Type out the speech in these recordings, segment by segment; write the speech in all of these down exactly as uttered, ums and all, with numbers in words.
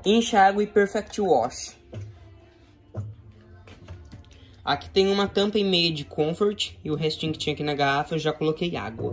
Enxágue Perfect Wash. Aqui tem uma tampa e meia de Comfort e o restinho que tinha aqui na garrafa eu já coloquei água.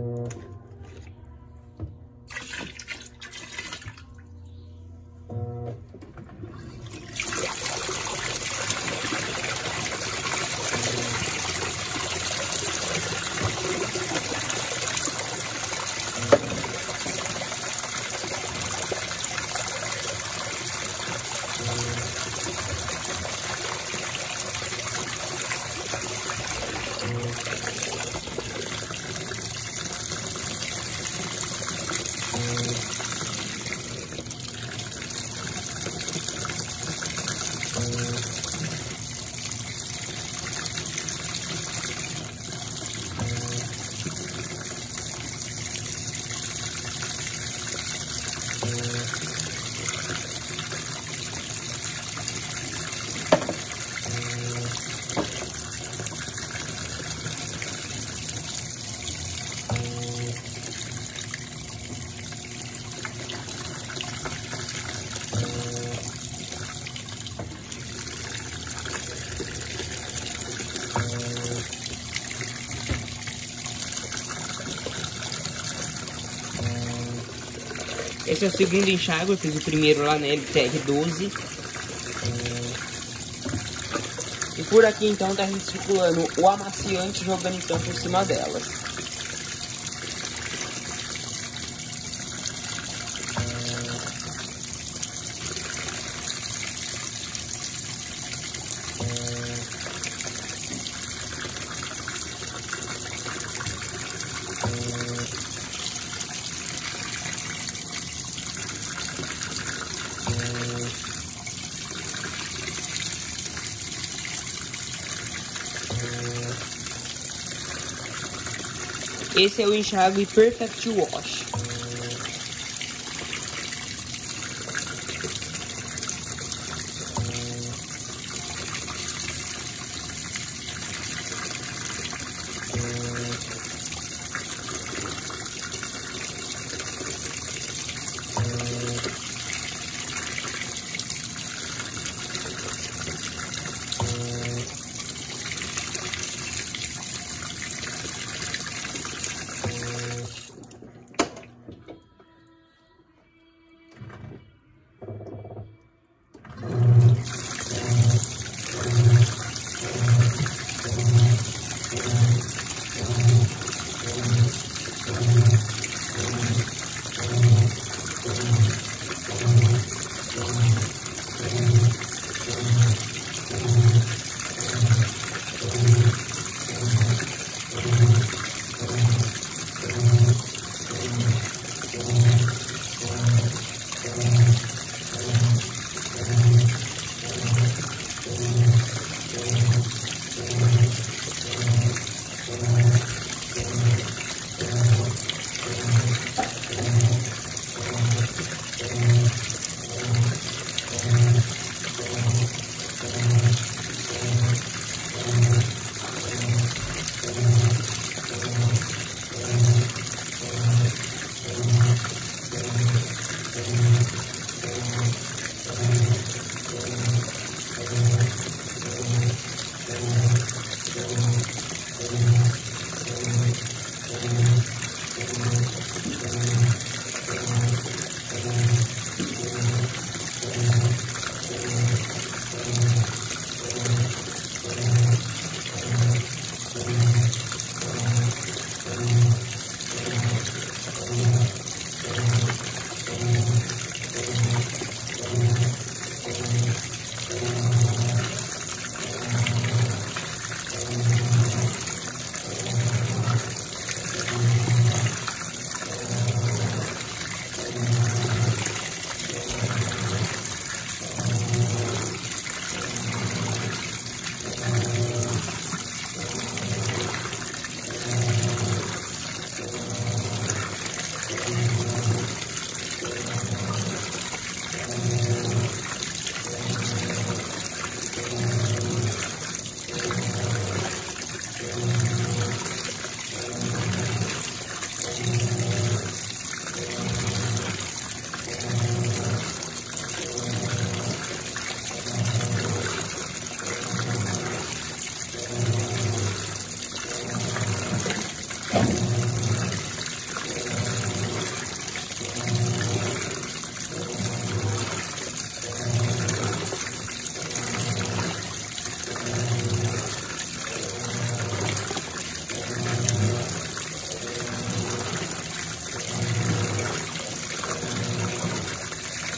Esse é o segundo enxágue, eu fiz o primeiro lá na L T R doze. E por aqui então tá recirculando o amaciante, jogando então por cima delas. Esse é o enxágue Perfect Wash.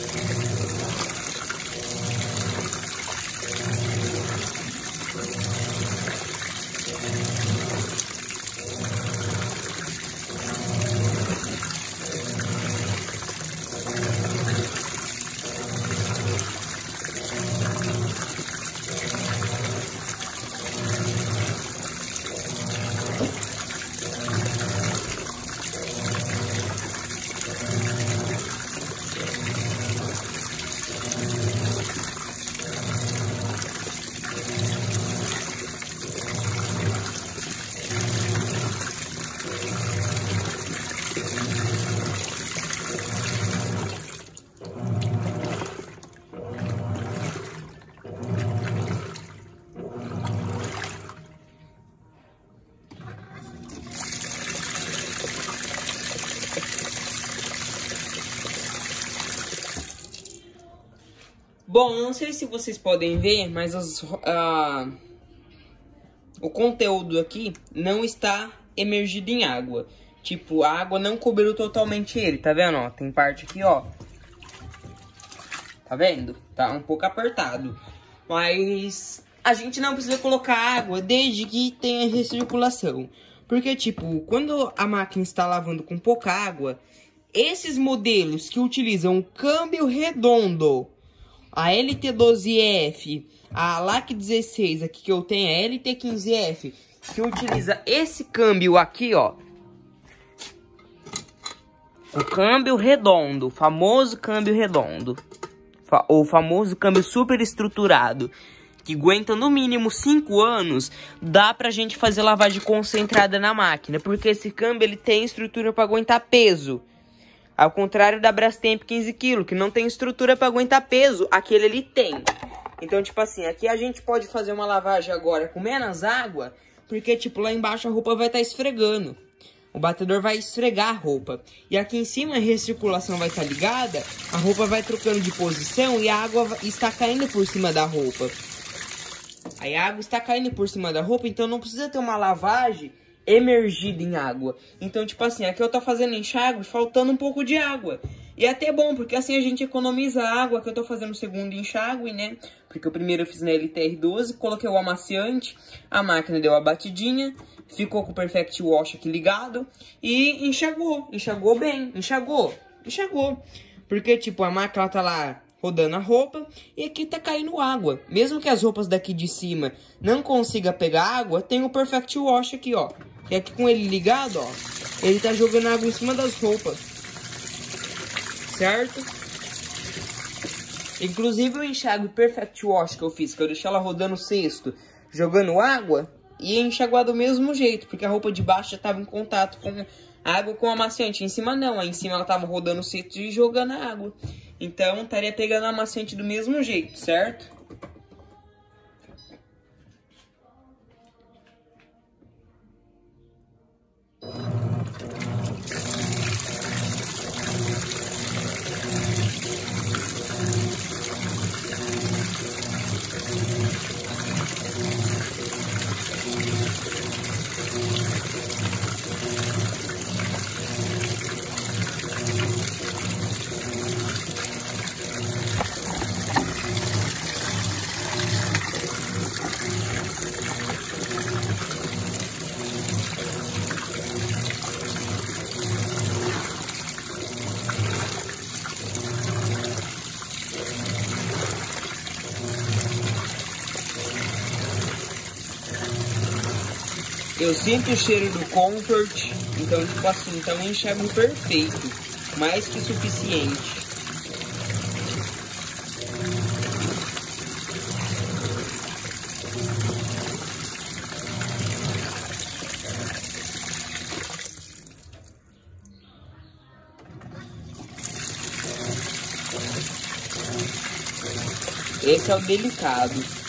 Bom, não sei se vocês podem ver, mas os, uh, o conteúdo aqui não está emergido em água. Tipo, a água não cobriu totalmente ele, tá vendo? Ó, tem parte aqui, ó. Tá vendo? Tá um pouco apertado. Mas a gente não precisa colocar água desde que tenha recirculação. Porque, tipo, quando a máquina está lavando com pouca água, esses modelos que utilizam câmbio redondo, a L T doze F, a L A C dezesseis aqui que eu tenho, a L T quinze F, que utiliza esse câmbio aqui, ó. O câmbio redondo, o famoso câmbio redondo. O famoso câmbio super estruturado, que aguenta no mínimo cinco anos, dá pra gente fazer lavagem concentrada na máquina. Porque esse câmbio ele tem estrutura para aguentar peso. Ao contrário da Brastemp quinze quilos, que não tem estrutura para aguentar peso, aquele ele tem. Então, tipo assim, aqui a gente pode fazer uma lavagem agora com menos água, porque, tipo, lá embaixo a roupa vai estar esfregando. O batedor vai esfregar a roupa. E aqui em cima a recirculação vai estar ligada, a roupa vai trocando de posição e a água está caindo por cima da roupa. Aí a água está caindo por cima da roupa, então não precisa ter uma lavagem emergida em água. Então, tipo assim, aqui eu tô fazendo enxágue faltando um pouco de água. E é até bom, porque assim a gente economiza a água, que eu tô fazendo o segundo enxágue, né? Porque o primeiro eu fiz na L T R doze, coloquei o amaciante, a máquina deu a batidinha, ficou com o Perfect Wash aqui ligado e enxagou, enxagou bem, enxagou, enxagou. Porque, tipo, a máquina tá lá rodando a roupa e aqui tá caindo água. Mesmo que as roupas daqui de cima não consiga pegar água, tem o Perfect Wash aqui, ó. E aqui com ele ligado, ó, ele tá jogando água em cima das roupas. Certo? Inclusive o enxágue Perfect Wash que eu fiz, que eu deixei ela rodando o cesto, jogando água, e enxaguar do mesmo jeito, porque a roupa de baixo já tava em contato com a água com o amaciante. Em cima não, aí em cima ela tava rodando o cesto e jogando a água. Então estaria pegando o amaciante do mesmo jeito, certo? Eu sinto o cheiro do Comfort, então tipo assim, tá um enxágue perfeito, mais que suficiente. Esse é o delicado.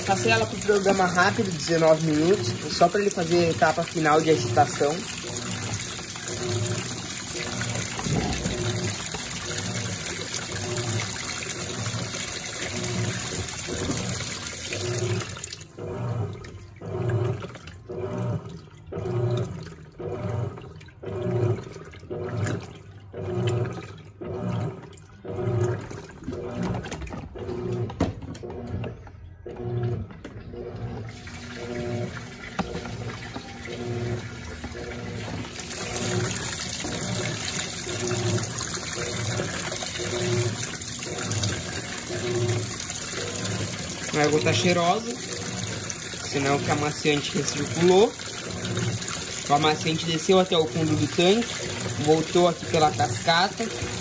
passei ela pro programa rápido, dezenove minutos, só para ele fazer a etapa final de agitação. A água tá cheirosa, senão que a amaciante recirculou. O amaciante desceu até o fundo do tanque, voltou aqui pela cascata.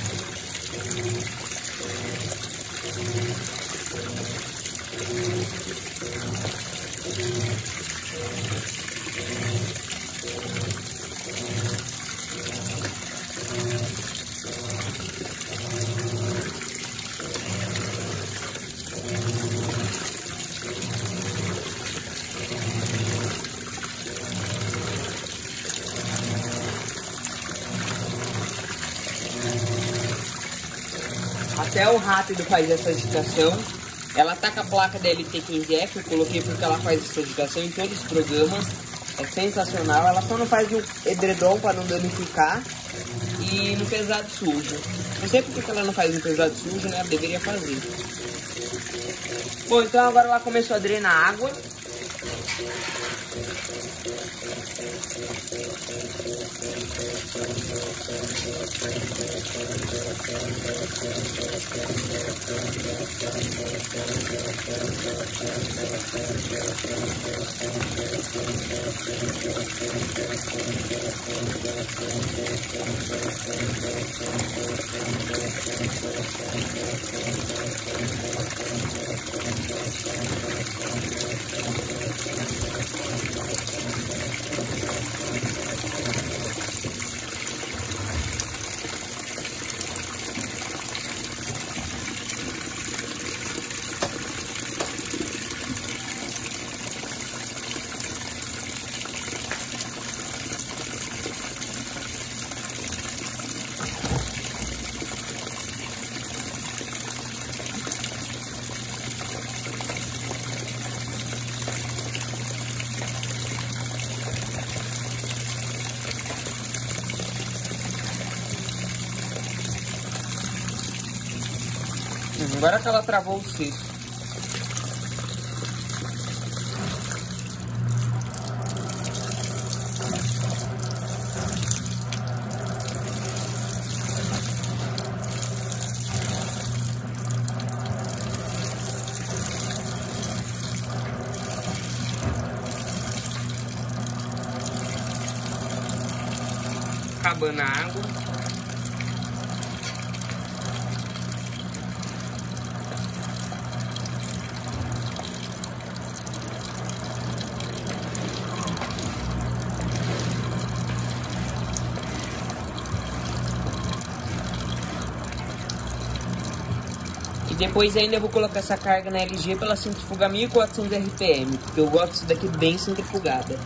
Até o rápido faz essa agitação. Ela tá com a placa da L T quinze F, eu coloquei porque ela faz essa agitação em todos os programas. É sensacional. Ela só não faz no edredom para não danificar e no pesado sujo. Não sei porque ela não faz no pesado sujo, né? Ela deveria fazer. Bom, então agora ela começou a drenar água. Agora que ela travou o cesto. Acabando a água. Depois ainda eu vou colocar essa carga na L G para ela centrifugar mil e quatrocentos R P M, porque eu gosto disso daqui bem centrifugada.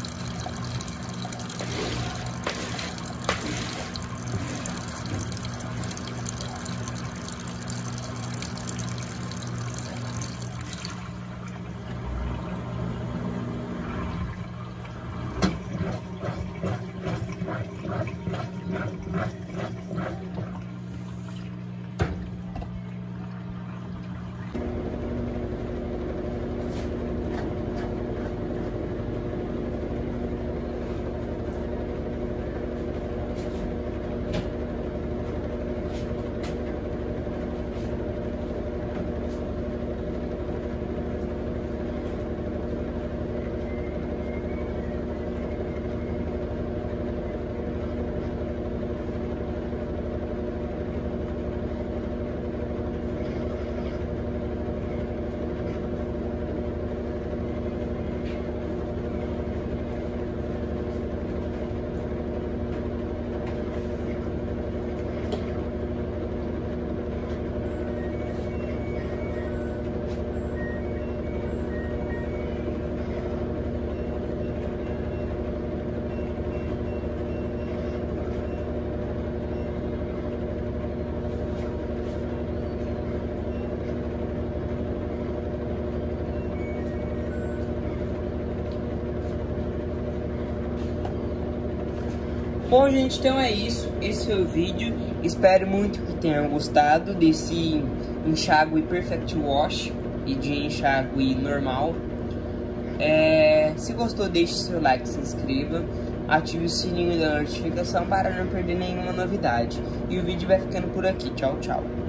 Bom, gente, então é isso. Esse foi o vídeo. Espero muito que tenham gostado desse enxágue Perfect Wash e de enxágue normal. É, se gostou, deixe seu like, se inscreva, ative o sininho da notificação para não perder nenhuma novidade. E o vídeo vai ficando por aqui. Tchau, tchau.